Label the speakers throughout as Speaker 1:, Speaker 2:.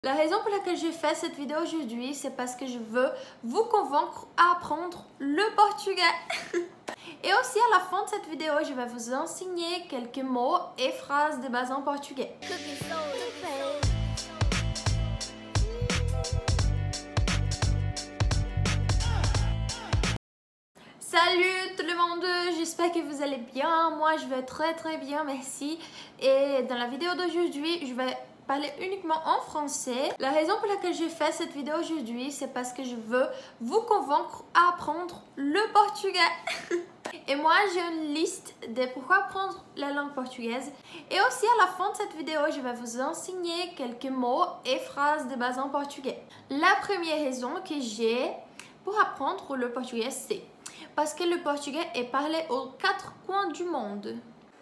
Speaker 1: La raison pour laquelle j'ai fait cette vidéo aujourd'hui, c'est parce que je veux vous convaincre à apprendre le portugais. Et aussi à la fin de cette vidéo, je vais vous enseigner quelques mots et phrases de base en portugais. Salut tout le monde, j'espère que vous allez bien. Moi je vais très bien, merci. Et dans la vidéo d'aujourd'hui, je vais parler uniquement en français. La raison pour laquelle j'ai fait cette vidéo aujourd'hui, c'est parce que je veux vous convaincre à apprendre le portugais. Et moi j'ai une liste de pourquoi apprendre la langue portugaise. Et aussi à la fin de cette vidéo, je vais vous enseigner quelques mots et phrases de base en portugais. La première raison que j'ai pour apprendre le portugais, c'est parce que le portugais est parlé aux 4 coins du monde.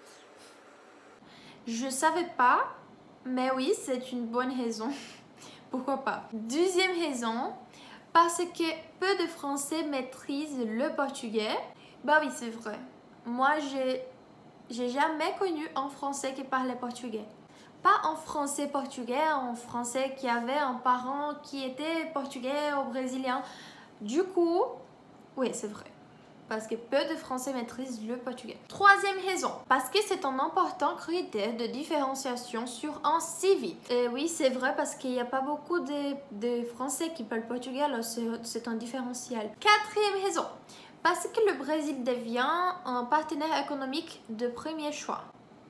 Speaker 1: Je savais pas, mais oui, c'est une bonne raison. Pourquoi pas? Deuxième raison, parce que peu de Français maîtrisent le portugais. Bah oui, c'est vrai. Moi, j'ai jamais connu un Français qui parlait portugais. Pas en français portugais, en français qui avait un parent qui était portugais ou brésilien. Du coup, oui, c'est vrai. Parce que peu de Français maîtrisent le portugais. Troisième raison, parce que c'est un important critère de différenciation sur un CV. Et oui, c'est vrai parce qu'il n'y a pas beaucoup de Français qui parlent portugais, alors c'est un différentiel. Quatrième raison, parce que le Brésil devient un partenaire économique de premier choix.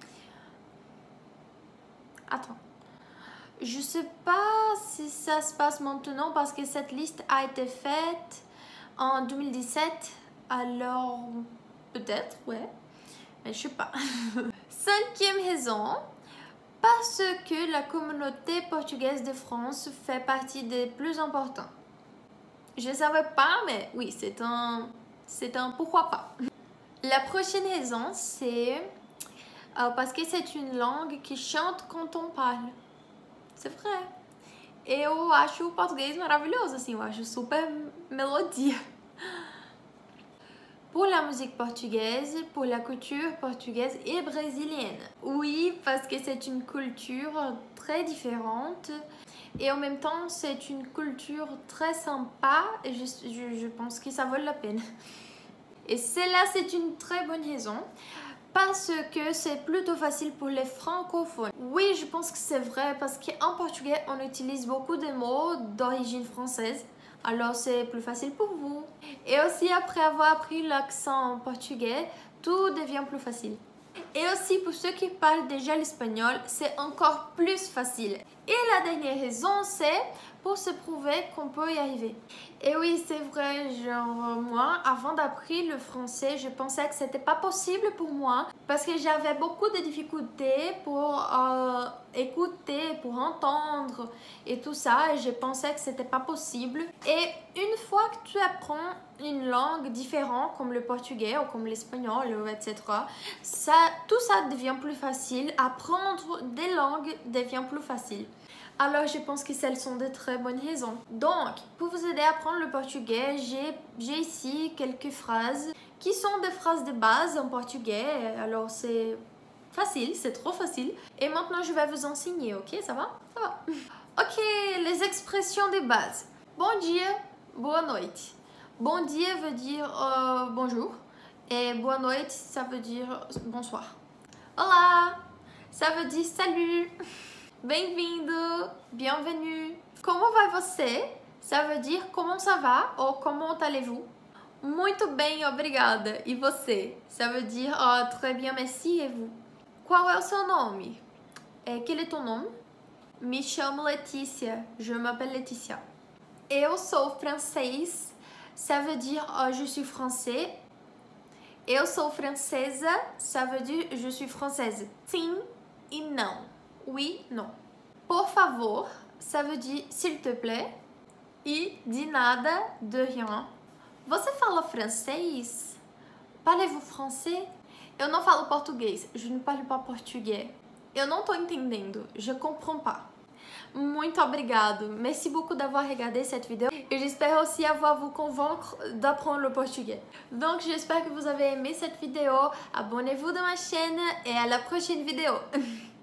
Speaker 1: Attends. Je sais pas si ça se passe maintenant parce que cette liste a été faite en 2017. Alors, peut-être, ouais, mais je sais pas. Cinquième raison, parce que la communauté portugaise de France fait partie des plus importants. Je savais pas, mais oui, c'est un pourquoi pas. La prochaine raison, c'est parce que c'est une langue qui chante quand on parle. C'est vrai. Eu acho o português maravilhoso, assim, eu acho super melodia. Pour la musique portugaise, pour la culture portugaise et brésilienne. Oui, parce que c'est une culture très différente et en même temps c'est une culture très sympa et je pense que ça vaut la peine. Et celle-là, c'est une très bonne raison parce que c'est plutôt facile pour les francophones. Oui, je pense que c'est vrai parce qu'en portugais, on utilise beaucoup de mots d'origine française. Alors c'est plus facile pour vous. Et aussi après avoir appris l'accent portugais, tout devient plus facile. Et aussi pour ceux qui parlent déjà l'espagnol, c'est encore plus facile. Et la dernière raison, c'est pour se prouver qu'on peut y arriver. Et oui, c'est vrai, genre moi, avant d'apprendre le français, je pensais que c'était pas possible pour moi parce que j'avais beaucoup de difficultés pour écouter, pour entendre et tout ça, et je pensais que c'était pas possible. Et une fois que tu apprends une langue différente comme le portugais ou comme l'espagnol, etc., tout ça devient plus facile. Apprendre des langues devient plus facile. Alors, je pense que celles sont de très bonnes raisons. Donc, pour vous aider à apprendre le portugais, j'ai ici quelques phrases qui sont des phrases de base en portugais. Alors, c'est facile, c'est trop facile. Et maintenant, je vais vous enseigner, ok? Ça va? Ça va. Ok, les expressions de base. Bon dia, boa noite. Bon dia veut dire bonjour. Et boa noite, ça veut dire bonsoir. Olá, ça veut dire salut. Bem-vindo, bienvenue. Como vai você? Ça veut dire comment ça va ou comment allez-vous? Muito bem, obrigada. E você? Ça veut dire très bien, merci. Et vous? Qual é o seu nome? Quel est ton nom? Me chamo Letícia. Je m'appelle Laetitia. Eu sou francês. Ça veut dire je suis français. Eu sou francesa. Ça veut dire je suis française. Sim e não. Oui, non. Por favor, ça veut dire s'il te plaît. E de nada, de rien. Você fala francês? Parlez-vous français? Eu não falo português. Je ne parle pas portugais. Eu não tô entendendo. Je comprends pas. Muito obrigado. Merci beaucoup d'avoir regardé cette vidéo. Et j'espère aussi avoir vous convaincre d'apprendre le portugais. Donc j'espère que vous avez aimé cette vidéo. Abonnez-vous dans ma chaîne et à la prochaine vidéo.